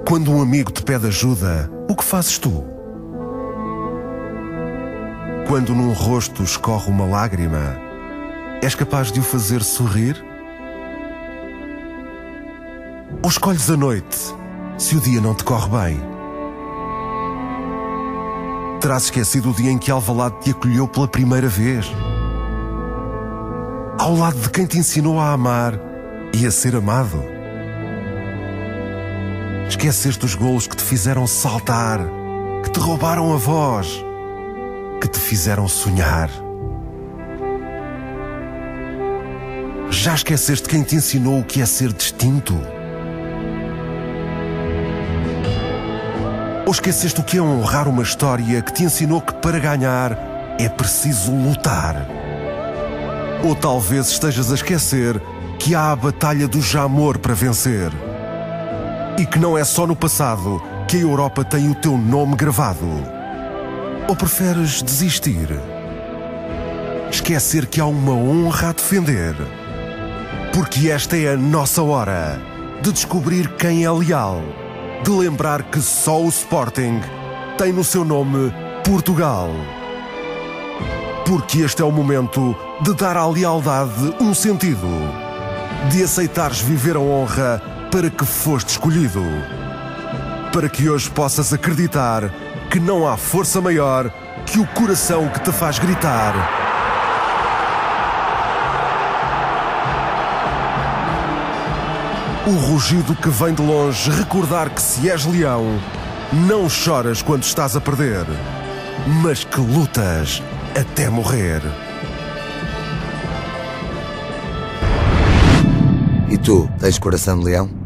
Quando um amigo te pede ajuda, o que fazes tu? Quando num rosto escorre uma lágrima, és capaz de o fazer sorrir? Ou escolhes a noite, se o dia não te corre bem? Terás esquecido o dia em que Alvalade te acolheu pela primeira vez? Ao lado de quem te ensinou a amar e a ser amado? Esqueceste os golos que te fizeram saltar, que te roubaram a voz, que te fizeram sonhar? Já esqueceste quem te ensinou o que é ser distinto? Ou esqueceste o que é honrar uma história que te ensinou que para ganhar é preciso lutar? Ou talvez estejas a esquecer que há a batalha do Jamor para vencer e que não é só no passado que a Europa tem o teu nome gravado? Ou preferes desistir? Esquecer que há uma honra a defender? Porque esta é a nossa hora de descobrir quem é leal, de lembrar que só o Sporting tem no seu nome Portugal. Porque este é o momento de dar à lealdade um sentido, de aceitares viver a honra para que foste escolhido, para que hoje possas acreditar que não há força maior que o coração que te faz gritar: o rugido que vem de longe recordar que se és leão, não choras quando estás a perder, mas que lutas até morrer. E tu, tens coração de leão?